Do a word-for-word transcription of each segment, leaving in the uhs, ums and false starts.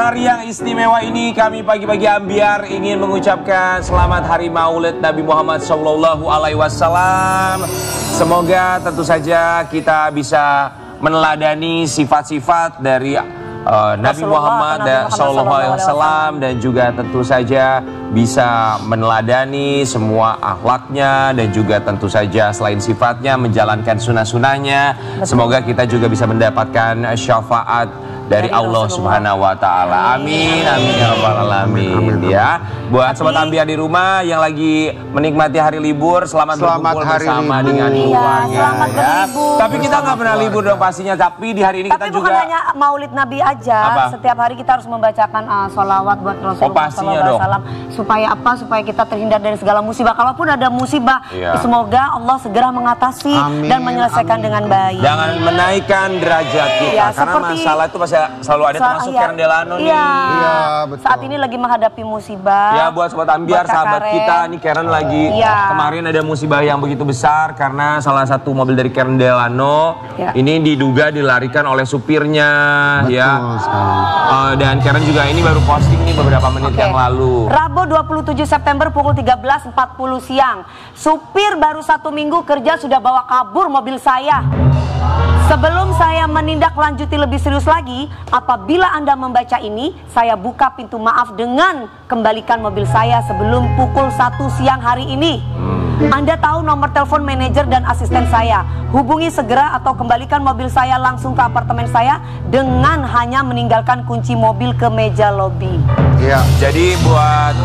hari yang istimewa ini kami pagi-pagi Ambiar ingin mengucapkan selamat hari Maulid Nabi Muhammad Shallallahu Alaihi Wasallam. Semoga tentu saja kita bisa meneladani sifat-sifat dari uh, Nabi Muhammad Shallallahu Alaihi Wasallam dan juga tentu saja bisa meneladani semua akhlaknya dan juga tentu saja selain sifatnya menjalankan sunnah-sunnahnya. Semoga kita juga bisa mendapatkan syafaat dari Allah Subhanahu wa Ta'ala. Amin, amin ya rabbal alamin. Ya, buat sobat Ambiar di rumah yang lagi menikmati hari libur, selamat, selamat berkumpul bersama libur dengan keluarga. Iya, selamat ya. Berlibur. Tapi kita nggak pernah libur dong pastinya. Tapi di hari ini tapi kita juga. Tapi bukan hanya Maulid Nabi aja. Apa? Setiap hari kita harus membacakan uh, sholawat buat Rasulullah Sallallahu Alaihi Wasallam. Supaya apa? Supaya kita terhindar dari segala musibah. Kalaupun ada musibah, iya, semoga Allah segera mengatasi amin, dan menyelesaikan amin, dengan baik. Jangan menaikkan derajat kita, ya, karena masalah itu pasti selalu ada, termasuk iya, Karen Delano nih. Iya, iya, betul. Saat ini lagi menghadapi musibah. Ya, buat sobat Ambiar, buat sahabat Karen kita nih, Karen lagi iya, kemarin ada musibah yang begitu besar karena salah satu mobil dari Karen Delano ya, ini diduga dilarikan oleh supirnya. Betul, ya. Uh, dan Karen juga ini baru posting nih beberapa menit okay, yang lalu. Rabu dua puluh tujuh September pukul tiga belas empat puluh siang. Supir baru satu minggu kerja sudah bawa kabur mobil saya. Sebelum saya menindaklanjuti lebih serius lagi, apabila Anda membaca ini, saya buka pintu maaf dengan kembalikan mobil saya sebelum pukul satu siang hari ini. Anda tahu nomor telepon manajer dan asisten saya. Hubungi segera atau kembalikan mobil saya langsung ke apartemen saya dengan hanya meninggalkan kunci mobil ke meja lobi. Iya. Jadi buat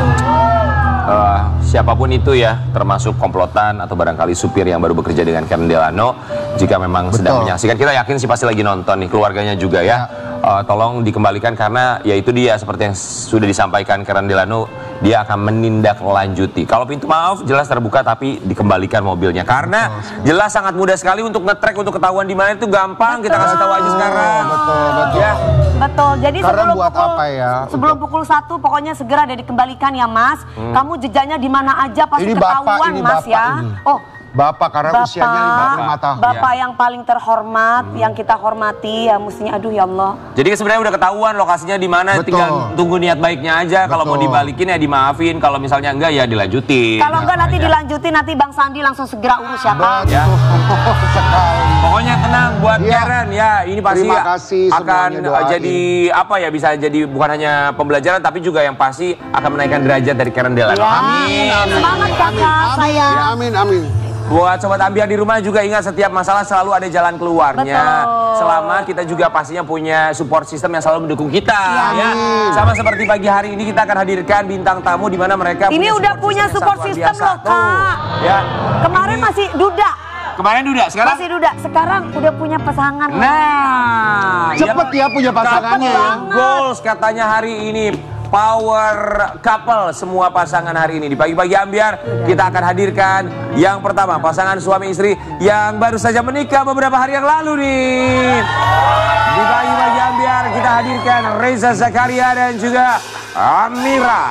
uh, siapapun itu ya, termasuk komplotan atau barangkali supir yang baru bekerja dengan Karen Delano, jika memang betul, sedang menyaksikan, kita yakin sih pasti lagi nonton nih, keluarganya juga ya, ya. Uh, tolong dikembalikan karena ya itu dia seperti yang sudah disampaikan Karen Delano, dia akan menindaklanjuti. Kalau pintu maaf jelas terbuka tapi dikembalikan mobilnya karena betul, jelas sangat mudah sekali untuk nge-track, untuk ketahuan di mana itu gampang, betul, kita kasih tahu aja sekarang. Betul, betul. Ya. Betul. Jadi karena sebelum buat pukul apa ya? Sebelum pukul satu pokoknya segera ada dikembalikan ya Mas. Hmm. Kamu jejaknya di mana aja pasti ini ketahuan bapak, ini Mas bapak ya. Ini. Oh. Bapak karena Bapak, usianya lima puluh lima tahun. Bapak ya, yang paling terhormat, hmm, yang kita hormati ya mestinya, aduh ya Allah. Jadi sebenarnya udah ketahuan lokasinya di mana, tinggal tunggu niat baiknya aja. Kalau mau dibalikin ya dimaafin, kalau misalnya enggak ya dilanjutin. Kalau enggak ya, nanti aja dilanjutin, nanti Bang Sandi langsung segera urus ya Pak. Ya. Pokoknya tenang buat ya, Karen ya, ini pasti kasih, akan jadi apa ya, bisa jadi bukan hanya pembelajaran tapi juga yang pasti akan menaikkan derajat dari Karen Delano. Ya. Amin. Semangat kakak saya. Ya, amin, amin. Buat sobat Ambiar di rumah juga ingat, setiap masalah selalu ada jalan keluarnya. Betul. Selama kita juga pastinya punya support system yang selalu mendukung kita ya. Ya. Sama seperti pagi hari ini kita akan hadirkan bintang tamu di mana mereka ini punya udah support punya system support system loh Kak. Ya. Kemarin ini masih duda. Kemarin duda, sekarang masih duda. Sekarang udah punya pasangan. Nah, cepet ya, ya punya pasangannya. Goals katanya hari ini. Power couple semua pasangan hari ini di pagi-pagi Ambiar kita akan hadirkan yang pertama pasangan suami istri yang baru saja menikah beberapa hari yang lalu nih. Di pagi-pagi Ambiar kita hadirkan Reza Zakaria dan juga Amira.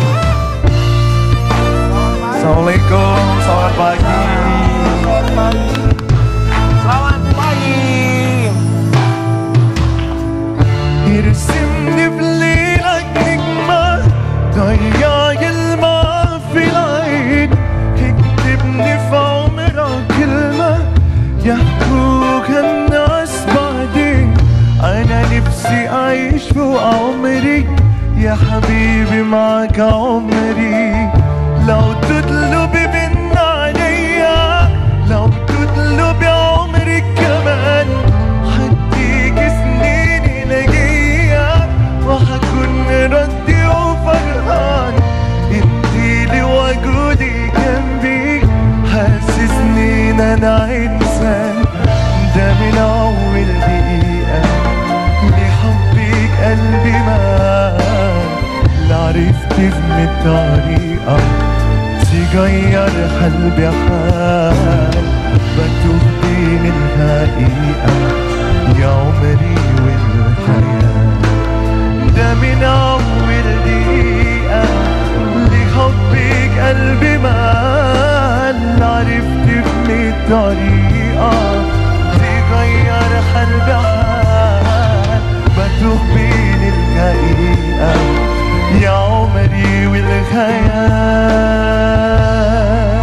Assalamualaikum, selamat pagi. Selamat pagi. ضياي الماء في العين اكتبني في عمرها كلمة يحكوها الناس بعدين أنا نفسي أعيش فوق عمري يا حبيبي معك عمري لو تطلبي من عليا لو تطلبي عمري كمان حديك سنيني لقيا وحكون ردي فرحان انتي لي وجودي جنبي حاسسني ان انا انسان ده من اول دقيقة لحبك قلبي مات لا عرفت من الطريقة تغير قلبي حال بتوه بين الحقيقة يا عمري والحياة ده من أول دقيقة لحبك قلبي مال عرفت بمية طريقة تغير قلبي حال بتوه بين حقيقة يا عمري والخيال.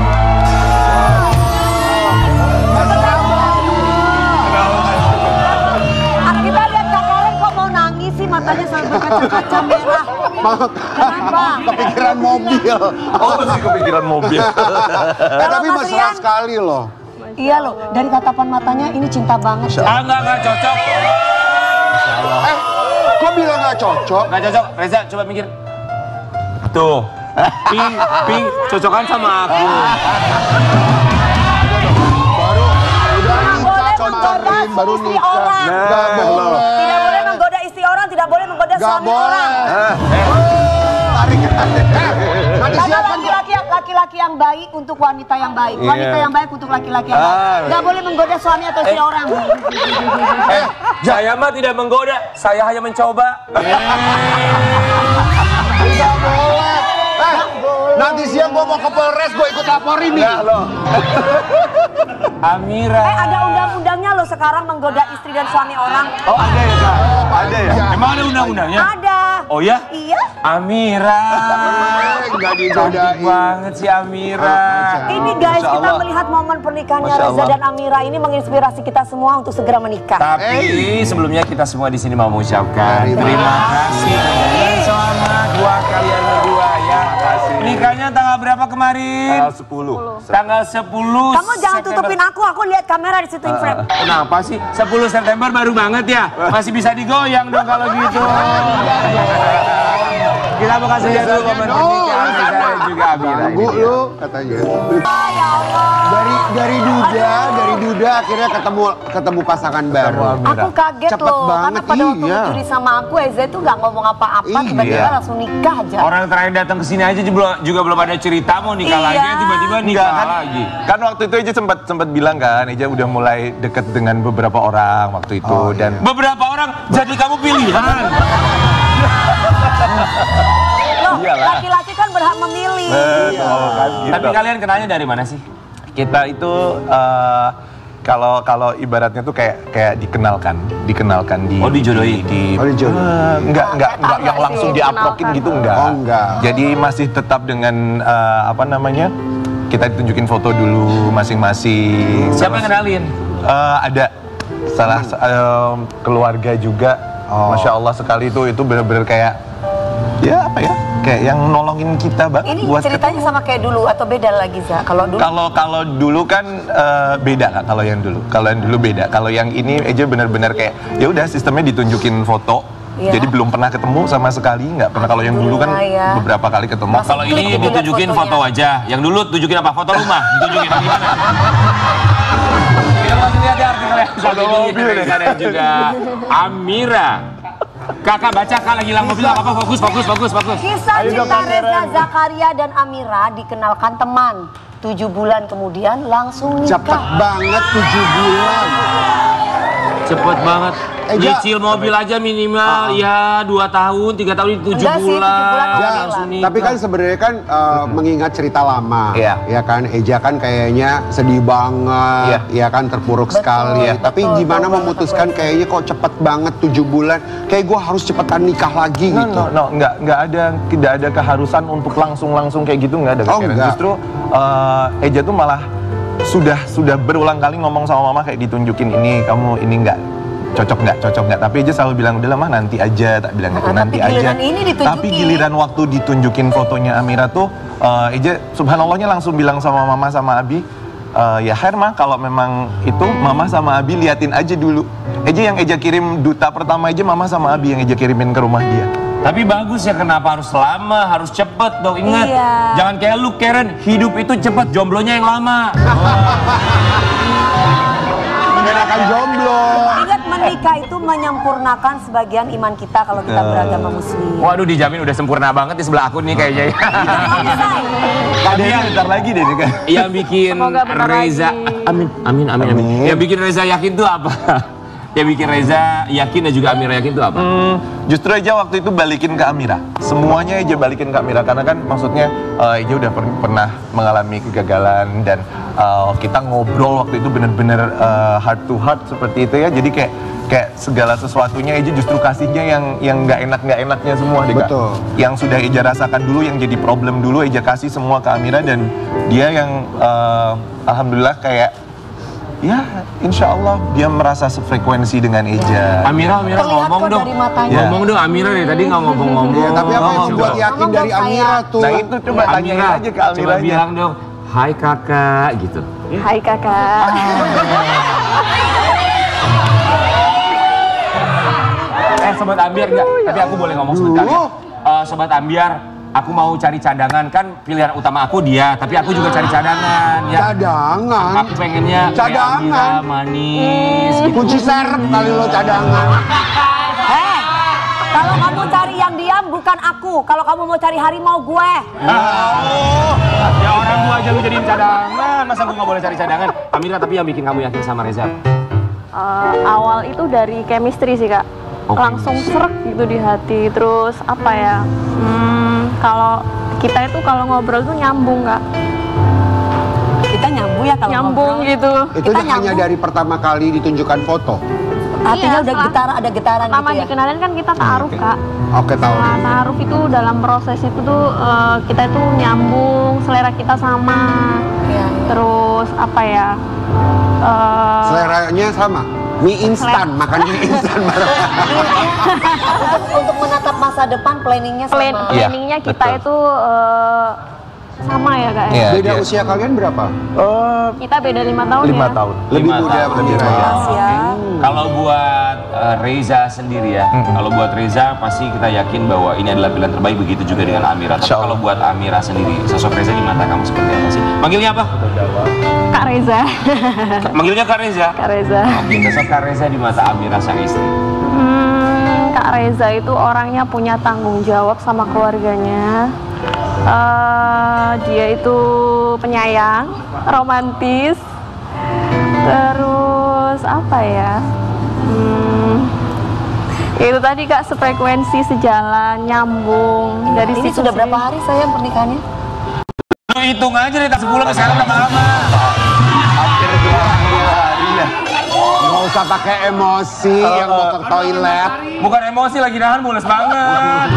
Kita lihat Kak Karen kok mau nangis sih, matanya sampai berkaca-kaca merah. Kenapa? Kepikiran mobil. Oh, masih kepikiran mobil. Eh, tapi Mas mesra Rian- sekali loh. Iya loh, dari tatapan matanya ini cinta banget ya. Ah, enggak, enggak cocok. Eh, kok bilang gak cocok? Enggak cocok. Reza, coba mikir. Tuh. Ping, Ping, cocokan sama aku. Baru udah Nggak nikah boleh kemarin, menggoda baru istri nikah. orang. Gak boleh. Tidak boleh menggoda istri orang, tidak boleh menggoda Gak suami boleh. orang. Tarik eh, nanti Karena siapa? laki-laki yang laki-laki yang baik untuk wanita yang baik, wanita Iya. yang baik untuk laki-laki yang Ah, baik. Gak boleh menggoda suami atau istri orang. Eh, saya mah tidak menggoda, saya hanya mencoba. Gak boleh. Eh, nanti siang gua mau ke Polres, gua ikut laporin nih. Amira. Eh ada undang-undangnya loh sekarang menggoda istri dan suami orang. Oh ada ya Kak? Ada ya? Emang ada undang-undangnya? Ada. Oh ya? Iya. Amira. Enggak Cantik digodain. banget si Amira. Ini guys, Masya kita Allah. melihat momen pernikahannya Masya Reza Allah. dan Amira ini menginspirasi kita semua untuk segera menikah. Tapi sebelumnya kita semua di sini mau mengucapkan Terima terima kasih dan selamat buat kalian berdua ya. Nikahnya tanggal berapa kemarin? Tanggal sepuluh. Tanggal sepuluh. Kamu jangan September. tutupin aku, aku lihat kamera di situ in frame. Kenapa sih? sepuluh September baru banget ya? Masih bisa digoyang dong kalau gitu. Kita mau kasih lihat dulu momen pernikahan Reza dan juga Amira. Ganggu Ini dia. lu katanya. Ya Allah. Dari dari duda, dari duda akhirnya ketemu ketemu pasangan baru. Aku kaget Cepet loh, banget, karena pada waktu iya. mencuri sama aku, Eza itu nggak ngomong apa-apa, Iya. tiba-tiba langsung nikah aja. Orang terakhir datang ke sini aja juga, juga belum ada cerita mau nikah Iya. lagi, tiba-tiba nikah Enggak kan? lagi. Kan waktu itu Eja sempat sempat bilang kan, Eja udah mulai deket dengan beberapa orang waktu itu Oh, dan Beberapa orang jadi kamu pilihan. Loh, Iyalah. laki-laki kan berhak memilih. Betul, kan, gitu. Tapi kalian kenalnya dari mana sih? kita itu eh, kalau kalau ibaratnya tuh kayak kayak dikenalkan, dikenalkan di Oh, dijodohin. di, Oh, dijodohin. Eh, enggak enggak Tetangga enggak yang sih, langsung diuploakin dikenalkan. gitu enggak. Oh, enggak. Jadi masih tetap dengan eh, apa namanya? Kita ditunjukin foto dulu masing-masing. Siapa yang kenalin? Eh, ada salah eh, keluarga juga. Oh. Masya Allah sekali itu itu benar-benar kayak ya apa ya? Kayak yang nolongin kita banget Ini buat ceritanya sama kayak dulu atau beda lagi, Za? Kalau dulu Kalau kalau dulu kan eh, beda Kak, kalau yang dulu. Kalau yang dulu beda. Kalau yang ini aja benar-benar kayak ya udah sistemnya ditunjukin foto. Iya. Jadi belum pernah ketemu sama sekali, nggak pernah. Kalau yang dulu kan Alhamdulillah, ya. beberapa kali ketemu. Masuk Kalau klik ini itu lihat ditunjukin fotonya. foto wajah, yang dulu tunjukin apa? Foto rumah, ditunjukin gimana? Kita langsung lihat ya artikelnya. Foto mobil dan juga Amira. Kakak baca Kak lagi hilang mobil apa? Fokus, fokus, fokus, fokus. Kisah cinta Reza Zakaria dan Amira dikenalkan teman. Tujuh bulan kemudian langsung nikah. Cepet banget tujuh bulan. Cepet banget. Eh, Ja. Nyicil mobil aja minimal ya dua tahun, tiga tahun, tujuh Enggak sih, tujuh bulan bulan. udah Langsung bilang. nikah. Tapi kan sebenarnya kan uh, mengingat cerita lama, Iya. ya kan Eja kan kayaknya sedih banget, Iya. ya kan terpuruk Betul, sekali. iya. Tapi betul, gimana betul, memutuskan betul. kayaknya kok cepet banget tujuh bulan, kayak gue harus cepetan nikah lagi No, gitu. no, no, nggak, nggak ada, tidak ada keharusan untuk langsung-langsung kayak gitu, nggak ada. Kak Oh, Karen. nggak. Justru eh, Eja tuh malah sudah sudah berulang kali ngomong sama mama kayak ditunjukin ini, kamu ini nggak cocok nggak, cocok nggak. Tapi Eja selalu bilang udah lah mah nanti aja, tak bilang gitu Ah, nanti tapi aja. giliran ini ditunjukin. Tapi giliran waktu ditunjukin fotonya Amira tuh, eh, Eja subhanallahnya langsung bilang sama mama sama Abi. Eh, ya Her mah kalau memang itu mama sama Abi liatin aja dulu. Eja yang Eja kirim duta pertama aja mama sama Abi yang Eja kirimin ke rumah dia. Tapi bagus ya, kenapa harus lama, harus cepet dong. Ingat, Iya. jangan kayak lu Karen, hidup itu cepet, jomblonya yang lama. Mengenakan jomblo. Ingat menikah itu menyempurnakan sebagian iman kita kalau kita beragama muslim. Waduh, dijamin udah sempurna banget di sebelah aku nih kayaknya ya. Ada yang bentar lagi deh kan. Yang bikin Semoga bentar Reza, lagi. amin, amin, amin, amin. Amin. Yang bikin Reza yakin tuh apa? yang bikin Reza yakin dan juga Amira yakin itu apa? Hmm, justru aja waktu itu balikin ke Amira. Semuanya aja balikin ke Amira karena kan maksudnya uh, Eja udah per pernah mengalami kegagalan dan uh, kita ngobrol waktu itu bener-bener uh, heart to heart seperti itu ya. Jadi kayak kayak segala sesuatunya Eja justru kasihnya yang yang nggak enak nggak enaknya semua deh Kak. Betul. Yang sudah Eja rasakan dulu, yang jadi problem dulu Eja kasih semua ke Amira dan dia yang uh, alhamdulillah kayak ya, insya Allah dia merasa sefrekuensi dengan Eja. Amira, Amira Terlihat ngomong kok dong. dari matanya. Ya. Ngomong dong Amira deh, tadi nggak ngomong-ngomong. Ya, tapi apa yang Ngomong, membuat coba. yakin Ngomong dari dong, Amira sayang. tuh? Nah itu coba tanyain Amira, aja ke coba Amiranya. bilang dong, hai kakak gitu. Hai kakak. Eh Sobat Ambiar enggak, tapi aku boleh ngomong sebentar ya. Eh, Sobat Ambiar, aku mau cari cadangan, kan pilihan utama aku dia, tapi aku juga cari cadangan ya. Cadangan? Aku pengennya kayak Cadangan? Amira, manis gitu. Kunci serep kali lo cadangan. Eh, kalau kamu cari yang diam bukan aku. Kalau kamu mau cari harimau gue. Oh, ya orang gua aja lu jadiin cadangan, masa gua nggak boleh cari cadangan? Amira, tapi yang bikin kamu yakin sama Reza? Uh, awal itu dari chemistry sih kak, Oh, langsung serak gitu di hati. Terus apa ya, hmm, kalau kita itu kalau ngobrol tuh nyambung kak, Kita nyambung ya kalau nyambung ngobrol. gitu. Itu Kita hanya nyambung. dari pertama kali ditunjukkan foto. Artinya Iya, udah setelah- getaran, ada getaran Lama gitu ya. dikenalin kan kita taruh kak. Oke, tahu. Nah, taruh itu dalam proses itu tuh uh, kita itu nyambung, selera kita sama. Iya, iya. Terus apa ya? uh, Seleranya sama. Mie instan, makan mie instan bareng. untuk, untuk menatap masa depan planningnya sama. plan Iya, planningnya kita betul. itu uh, sama ya kak. ya? Iya, Beda dia- usia kalian berapa? Oh, Kita beda lima tahun lima ya. tahun. Lebih Lima muda tahun. berarti Iya. Raya. Ya. Kalau buat eh, Reza sendiri ya, Mm-mm. kalau buat Reza pasti kita yakin bahwa ini adalah pilihan terbaik, begitu juga dengan Amira. Tapi Insya Allah. kalau buat Amira sendiri, sosok Reza di mata kamu seperti apa sih? Manggilnya apa? Kak Reza. Manggilnya Kak Reza? Kak Reza. Oke, sosok Kak Reza di mata Amira sang istri. Hmm, Kak Reza itu orangnya punya tanggung jawab sama keluarganya. Eh, dia itu penyayang, romantis. Terus apa ya? Hmm, ya itu tadi kak, sefrekuensi, sejalan, nyambung. Dari Ini situ sudah sih. berapa hari sayang pernikahannya? Lu hitung aja deh, tak sebulan ke sekarang berapa lama? Hampir dua hari ya. Nggak usah pakai emosi yang mau ke toilet. Bukan emosi, lagi nahan mules banget.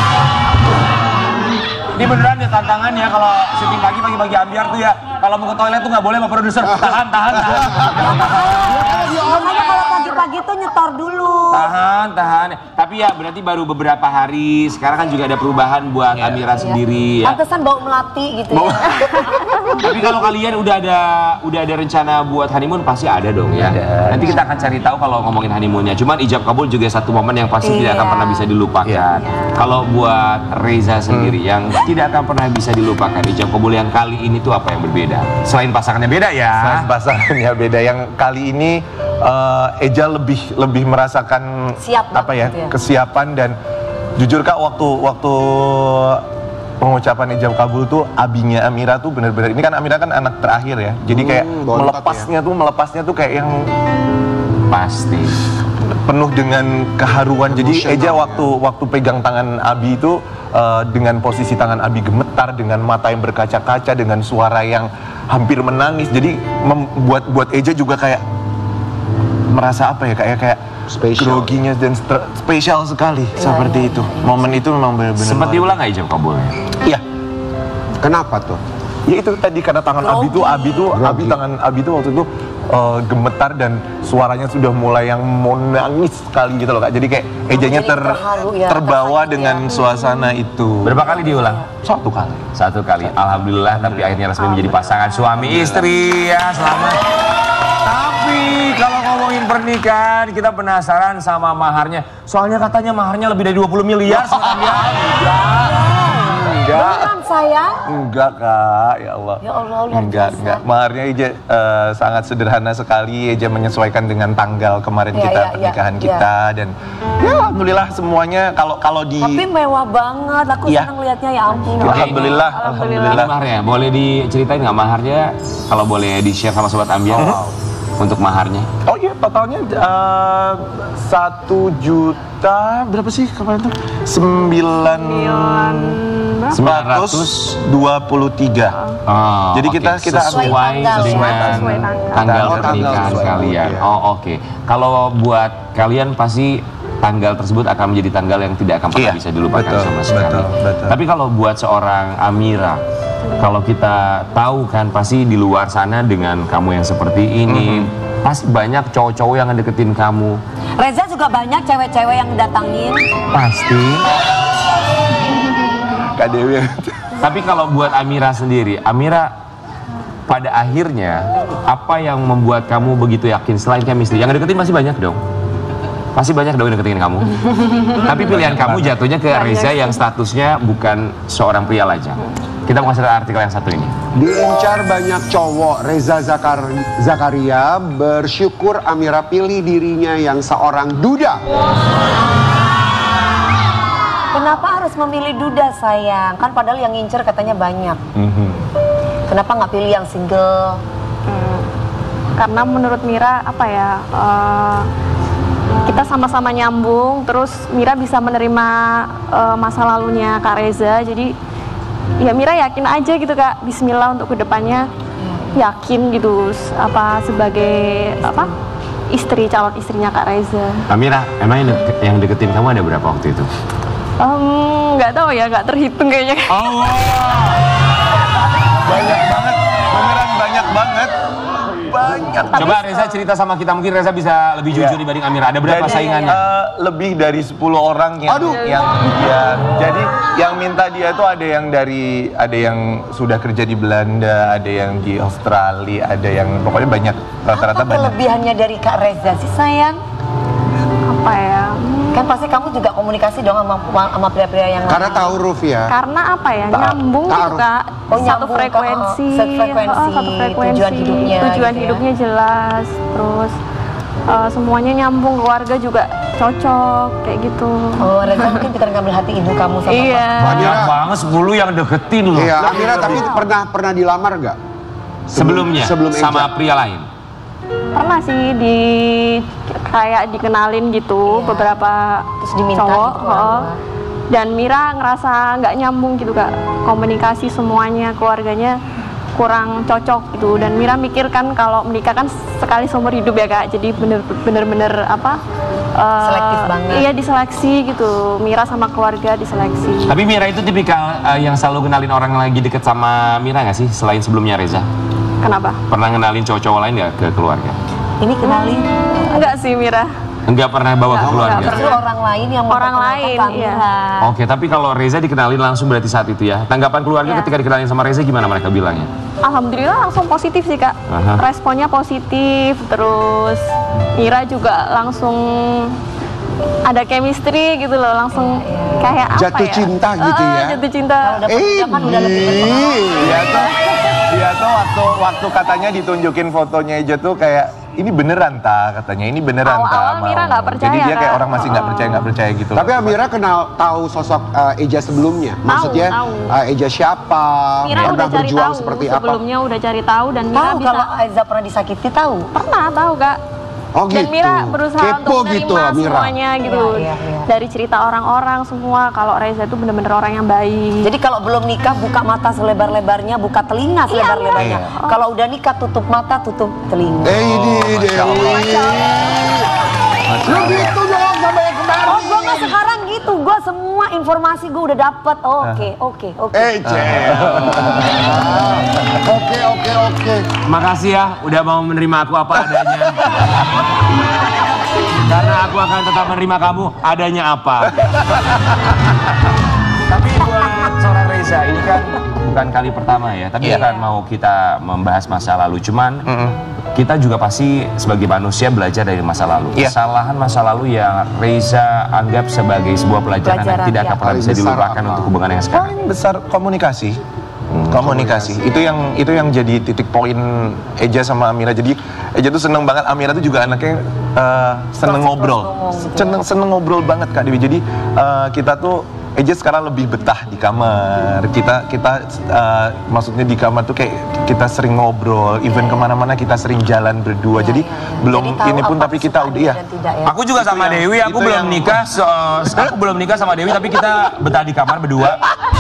Ini beneran ya tantangannya kalau syuting pagi pagi-pagi Ambiar tuh ya, kalau mau ke toilet tuh nggak boleh sama produser. Tahan, tahan, tahan. Makanya kalau pagi-pagi tuh nyetor dulu. Tahan, tahan. Tapi ya berarti baru beberapa hari. Sekarang kan juga ada perubahan buat Amira sendiri ya. Pantesan bau melati gitu ya. Tapi kalau kalian udah ada udah ada rencana buat honeymoon pasti ada dong ya. Ada. Nanti kita akan cari tahu kalau ngomongin honeymoonnya. Cuman ijab kabul juga satu momen yang pasti tidak akan Iya. pernah bisa dilupakan. Kalau buat Reza sendiri yang tidak akan pernah bisa dilupakan ijab kabul yang kali ini tuh apa yang berbeda? Selain pasangannya beda ya. Selain pasangannya beda, yang kali ini eh, Eja lebih lebih merasakan Siap apa ya, gitu ya. kesiapan dan jujur kak waktu waktu pengucapan ijab kabul tuh abinya Amira tuh bener-bener, ini kan Amira kan anak terakhir ya, jadi kayak Hmm, bontot melepasnya tuh melepasnya tuh kayak yang Pasti. penuh dengan keharuan. Jadi Emosional, Eja ya. waktu waktu pegang tangan Abi itu eh, dengan posisi tangan Abi gemetar, dengan mata yang berkaca-kaca, dengan suara yang hampir menangis. Jadi membuat buat Eja juga kayak merasa apa ya, kayak kayak Spesial. groginya dan stre- spesial sekali seperti itu. Momen itu memang benar-benar. Sempat luar diulang nggak ijab kabulnya? biasa. Iya. Kenapa tuh? Ya itu tadi karena tangan Abi tuh Abi tuh Grogi. Abi tangan Abi tuh waktu itu eh, gemetar dan suaranya sudah mulai yang mau nangis sekali gitu loh kak. Jadi kayak Ejanya jadi ter, terharu ya, terbawa terhanyut dengan ya. suasana itu. Berapa kali diulang? Satu kali. Satu kali. Alhamdulillah, tapi akhirnya resmi menjadi pasangan suami istri ya. Selamat. Tapi kalau ngomongin pernikahan, kita penasaran sama maharnya. Soalnya katanya maharnya lebih dari dua puluh miliar. Enggak. Beneran sayang? Enggak kak, ya Allah. Ya Allah, luar Enggak, biasa. enggak. Maharnya Eja eh, sangat sederhana sekali. Eja menyesuaikan dengan tanggal kemarin Iya, kita iya, iya, pernikahan iya. kita dan ya alhamdulillah semuanya kalau kalau di Tapi mewah banget. Aku Iya. senang lihatnya ya ampun. alhamdulillah, Alhamdulillah. alhamdulillah. Maharnya, boleh diceritain nggak maharnya? Kalau boleh di-share sama Sobat Ambiar. untuk maharnya? Oh iya, totalnya uh, satu juta berapa sih kemarin tuh? Sembilan sembilan ratus dua puluh tiga. Oh, jadi okay. kita kita sesuai tanggal, dengan ya? Sesuai tanggal. tanggal Oh, pernikahan tanggal kalian. sesuai. Oh oke. Okay. Kalau buat kalian pasti tanggal tersebut akan menjadi tanggal yang tidak akan pernah Iya, bisa dilupakan betul, sama sekali. betul, betul. Tapi kalau buat seorang Amira, kalau kita tahu kan pasti di luar sana dengan kamu yang seperti ini, mm-hmm. pasti banyak cowok-cowok yang ngedeketin kamu. Reza juga banyak cewek-cewek yang datangin. Pasti. Kak Dewi. Tapi kalau buat Amira sendiri, Amira pada akhirnya apa yang membuat kamu begitu yakin selain chemistry? Yang deketin masih banyak dong. Pasti banyak dong yang deketin kamu. Tapi pilihan kamu jatuhnya ke Reza yang statusnya bukan seorang pria lajang. Kita mau kasih lihat artikel yang satu ini. Diincar banyak cowok, Reza Zakar Zakaria bersyukur Amira pilih dirinya yang seorang duda. Kenapa harus memilih duda sayang? Kan padahal yang ngincer katanya banyak. Mm-hmm. Kenapa nggak pilih yang single? Hmm, karena menurut Mira apa ya, uh, kita sama-sama nyambung, terus Mira bisa menerima uh, masa lalunya Kak Reza, jadi ya Mira yakin aja gitu Kak, Bismillah untuk kedepannya yakin gitu apa sebagai apa istri, calon istrinya Kak Reza. Amira, emang yang, deket, yang deketin kamu ada berapa waktu itu? Nggak um, tahu ya, nggak terhitung kayaknya. Oh, Banyak banget, beneran banyak banget. Banyak. coba Reza cerita sama kita, mungkin Reza bisa lebih jujur Iya. dibanding Amira. Ada berapa Jadi, saingannya? eh, lebih dari sepuluh orang yang Aduh. yang dia. Jadi yang minta dia tuh ada yang dari ada yang sudah kerja di Belanda, ada yang di Australia, ada yang pokoknya banyak, rata-rata Apa banyak. kelebihannya dari Kak Reza sih sayang? Apa ya? Kan pasti kamu juga komunikasi dong sama sama pria-pria yang Karena lain. tahu Ruf ya. Karena apa ya, nyambung gitu Ta'aruf. Kak, Oh, satu nyambung, frekuensi, Kak. Satu frekuensi, oh, satu frekuensi, tujuan hidupnya tujuan gitu ya. hidupnya jelas, terus uh, semuanya nyambung, keluarga juga cocok, kayak gitu. Oh, Reza mungkin kita ngambil hati ibu kamu sama Iya. Banyak Amira. banget, sepuluh yang deketin loh. Iya, Amira tapi pernah pernah dilamar nggak? Sebelumnya, sebelum sama Eja. pria lain. Pernah sih di kayak dikenalin gitu Iya. beberapa Terus diminta cowok, gitu, oh. ngelamar. Dan Mira ngerasa nggak nyambung gitu Kak, komunikasi semuanya, keluarganya kurang cocok gitu. Dan Mira mikirkan kalau menikah kan sekali seumur hidup ya Kak, jadi bener-bener apa? uh, Selektif banget. Iya, diseleksi gitu. Mira sama keluarga diseleksi. Tapi Mira itu tipikal uh, yang selalu kenalin orang yang lagi deket sama Mira nggak sih? Selain sebelumnya Reza? Kenapa? Pernah kenalin cowok-cowok lain nggak ke keluarga? Ini kenalin. Enggak sih Mira. Enggak pernah bawa ke Nggak, keluarga? nggak Justru orang lain yang Orang memperkenalkan lain, Kak Amira. iya. Oke, tapi kalau Reza dikenalin langsung berarti saat itu ya. Tanggapan keluarga Iya. ketika dikenalin sama Reza gimana mereka bilangnya? Alhamdulillah langsung positif sih Kak. Aha. Responnya positif, terus Mira juga langsung ada chemistry gitu loh, langsung kayak apa Jatuh ya? cinta gitu Eh, ya? Jatuh cinta. Kalau udah kerja kan udah lebih berpengalaman. Dia tuh, dia tuh waktu waktu katanya ditunjukin fotonya aja tuh kayak ini beneran ta katanya, ini beneran ta. Awal-awal mau. Mira nggak percaya, Jadi dia kayak Kak. orang masih nggak Oh. percaya nggak percaya gitu. Tapi loh. Amira kenal tahu sosok uh, Eja sebelumnya. Maksudnya tahu. uh, Eja siapa? Mira pernah udah cari berjuang tahu seperti sebelumnya, udah cari tahu dan Mira Tahu bisa kalau Reza pernah disakiti tahu. pernah tahu Kak. apa? Oh Dan gitu. Mira berusaha Kepo untuk menerima gitu Amira. semuanya gitu. Iya, iya, iya. Dari cerita orang-orang semua kalau Reza itu bener-bener orang yang baik. Jadi kalau belum nikah buka mata selebar-lebarnya, buka telinga selebar-lebarnya. Iya. Kalau udah nikah tutup mata, tutup telinga. Eh ini Dewi. Lu gitu dong sama yang kemarin. Oh, gue nggak sekarang gitu. Gue semua informasi gue udah dapet. Oke, oke, oke. Eh, Cel. Oke, oke, oke. Makasih ya udah mau menerima aku apa adanya. Karena aku akan tetap menerima kamu adanya apa. Tapi buat seorang Reza ini kan bukan kali pertama ya. Tapi Iya. bukan mau kita membahas masa lalu. Cuman kita juga pasti sebagai manusia belajar dari masa lalu. Iya. Kesalahan masa lalu yang Reza anggap sebagai sebuah pelajaran, Pelajaran, yang tidak akan ya. pernah Paling bisa besar dilupakan apa? untuk hubungan yang sekarang. Paling besar komunikasi. komunikasi. Itu yang itu yang jadi titik poin Eja sama Amira. Jadi Eja tuh seneng banget, Amira tuh juga anaknya uh, seneng Terus- ngobrol. terus ngomong gitu Seneng seneng ngobrol banget Kak Dewi. Jadi uh, kita tuh Eja sekarang lebih betah di kamar. Kita kita uh, maksudnya di kamar tuh kayak kita sering ngobrol, even kemana-mana kita sering jalan berdua. Ya, jadi ya. belum jadi ini pun tapi kita udah ya. ya. Aku juga sama itu Dewi, yang, aku belum yang... nikah, so, aku belum nikah sama Dewi tapi kita betah di kamar berdua.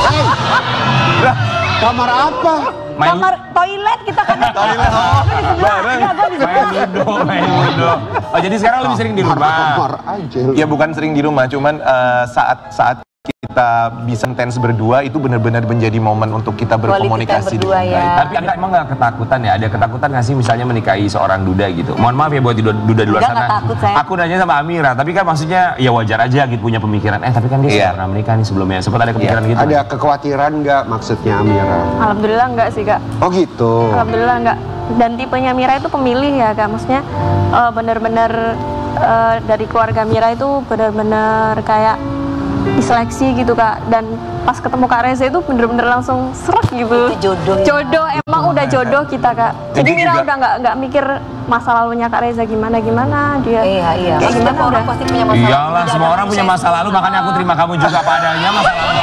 Kamar apa? Main... Kamar toilet kita kan. Toilet. Oh, bareng. Main ludo, main ludo. Oh, jadi sekarang lebih sering di rumah. Kamar aja. Ya bukan sering di rumah, cuman uh, saat saat kita bisa intens berdua itu benar-benar menjadi momen untuk kita berkomunikasi berdua, ya. Tapi ada emang nggak ketakutan ya? Ada ketakutan nggak sih misalnya menikahi seorang duda gitu? Mohon maaf ya buat duda, duda di luar sana. Takut, saya. Aku nanya sama Amira, tapi kan maksudnya ya wajar aja gitu punya pemikiran. Eh tapi kan dia yeah. pernah menikah nih sebelumnya. Sempat ada kepikiran yeah. gitu? Ada kekhawatiran nggak maksudnya Amira? Alhamdulillah nggak sih kak. Oh gitu. Alhamdulillah nggak. Dan tipenya Mira itu pemilih ya kak. Maksudnya uh, benar-benar uh, dari keluarga Mira itu benar-benar kayak diseleksi gitu kak, dan pas ketemu Kak Reza itu bener-bener langsung serak gitu. Itu jodoh ya. Jodoh, emang udah jodoh kita kak. Jadi Mira juga... udah nggak nggak mikir masa lalunya Kak Reza gimana gimana dia. Iya iya. Kayak gimana orang udah. pasti punya masa lalu. Iyalah, semua orang punya masa lalu, makanya aku terima kamu juga padanya masa lalu.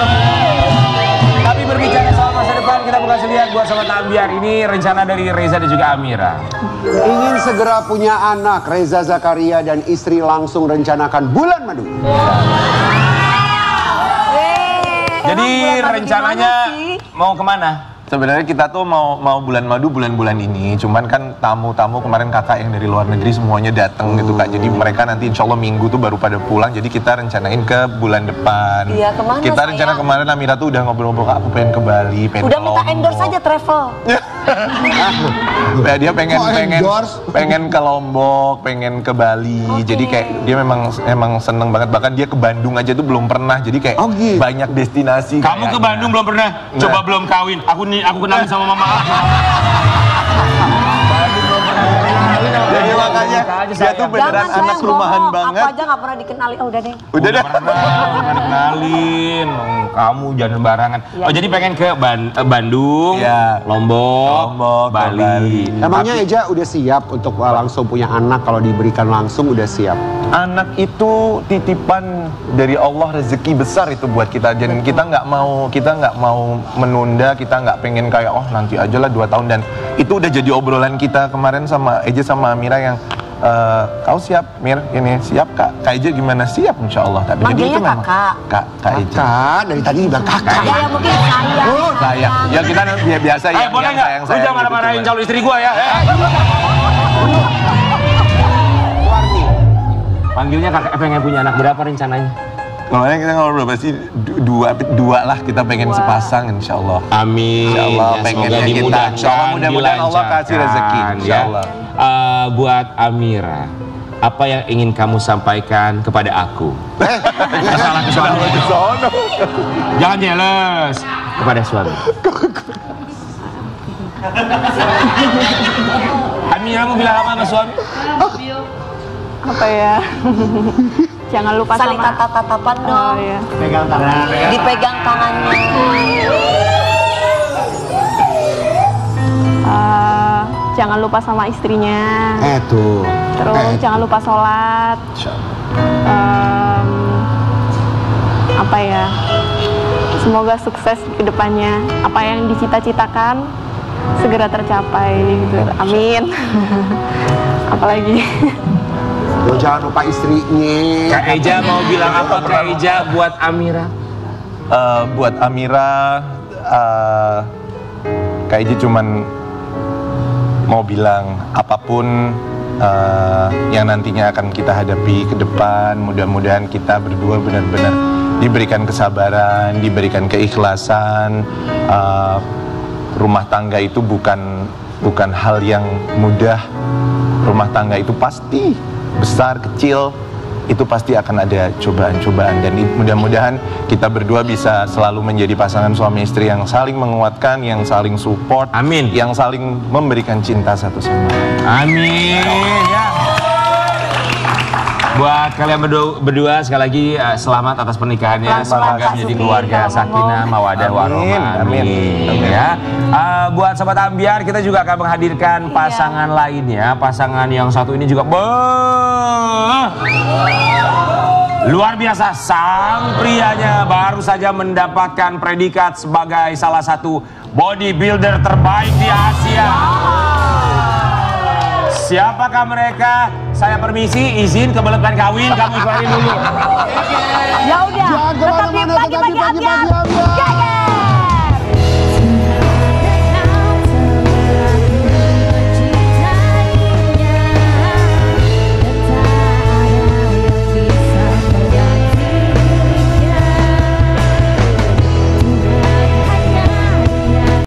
Tapi berbicara soal masa depan, kita bukan lihat buat Sobat Ambiar ini rencana dari Reza dan juga Amira. Ingin segera punya anak, Reza Zakaria dan istri langsung rencanakan bulan madu. Jadi rencananya mau kemana? Sebenarnya kita tuh mau mau bulan madu bulan-bulan ini, cuman kan tamu-tamu kemarin kakak yang dari luar negeri semuanya datang gitu kak. Jadi mereka nanti insya Allah minggu tuh baru pada pulang. Jadi kita rencanain ke bulan depan. Iya, kemana kita sayang? rencana kemarin Amira tuh udah ngobrol-ngobrol, aku pengen ke Bali, pengen udah ke minta endorse aja travel. Ya, dia pengen oh, pengen endorse? pengen ke Lombok, pengen ke Bali. Okay. Jadi kayak dia memang emang seneng banget. Bahkan dia ke Bandung aja tuh belum pernah. Jadi kayak oh, gitu. banyak destinasi. Kamu kayaknya. Ke Bandung belum pernah? Nah. Coba belum kawin. Aku nih aku kenalin sama mama. Jadi makanya dia tuh beneran jangan, anak sayang, rumahan bohong. banget. Aku aja gak pernah dikenali. Oh, udah deh. Udah, udah deh. Pernah kenalin. Kamu jangan barangan. Ya, oh jadi pengen ke Ban Bandung, ya. Lombok, Lombok, Bali. Bali. Emangnya Eja udah siap untuk uh, langsung punya anak? Kalau diberikan langsung udah siap? Anak itu titipan dari Allah, rezeki besar itu buat kita. Dan kita nggak mau kita nggak mau menunda, kita nggak pengen kayak oh nanti aja lah dua tahun. Dan itu udah jadi obrolan kita kemarin sama Eja sama Amira yang Uh, kau siap, Mir? Ini siap kak? Kak Eja gimana? Siap insya Allah. Tapi jadi itu memang kakak. Kak, Kak Eja. Kakak, dari tadi bilang kakak. Ya, ya mungkin sayang. Oh, sayang. Ya kita ya, biasa ya. Eh, boleh nggak? Lu jangan marah-marahin calon istri gua ya. Panggilnya kakak pengen punya anak berapa rencananya? Kemarin kita ngobrol berapa sih? Dua, dua lah kita pengen dua. Sepasang insya Allah. Amin. Insya Allah ya, pengennya kita. Insya Allah mudah-mudahan Allah kasih rezeki. Insya Allah. Ya. Uh, buat Amira, apa yang ingin kamu sampaikan kepada aku? Masalah ke suami. Jangan jealous kepada suami. Amira mau bilang apa sama suami? Apa ya? Jangan lupa saling sama tatap-tatapan dong. Oh, iya. Pegang tangan. Dipegang tangannya. Uh, jangan lupa sama istrinya. Eh tuh. Terus eh, jangan lupa sholat. Um, apa ya? Semoga sukses ke depannya. Apa yang dicita-citakan segera tercapai. Gitu. Amin. Apalagi. Lo jangan lupa istrinya. Kak Eja mau bilang apa Kak Eja buat Amira? Uh, buat Amira, uh, Kak Eja cuman mau bilang apapun uh, yang nantinya akan kita hadapi ke depan, mudah-mudahan kita berdua benar-benar diberikan kesabaran, diberikan keikhlasan. Uh, rumah tangga itu bukan bukan hal yang mudah. Rumah tangga itu pasti besar, kecil, itu pasti akan ada cobaan-cobaan. Dan mudah-mudahan kita berdua bisa selalu menjadi pasangan suami istri yang saling menguatkan, yang saling support, amin, yang saling memberikan cinta satu sama lain. Amin. Ya. Buat kalian berdua, berdua sekali lagi uh, selamat atas pernikahannya. Semoga menjadi keluarga sakinah, mawaddah, warahmah. Amin. Amin. Ya. Uh, buat Sobat Ambiar, kita juga akan menghadirkan pasangan iya. lainnya. Pasangan yang satu ini juga. Beuh. Luar biasa, sang prianya baru saja mendapatkan predikat sebagai salah satu bodybuilder terbaik di Asia. Siapakah mereka? Saya permisi, izin kebetulan kawin, kamu ikhlarin dulu. Ya udah, Jangan tetap di kemana-mana, tetap di pagi-pagi pagi-pagi Ambiar. Ambiar. Ya, ya.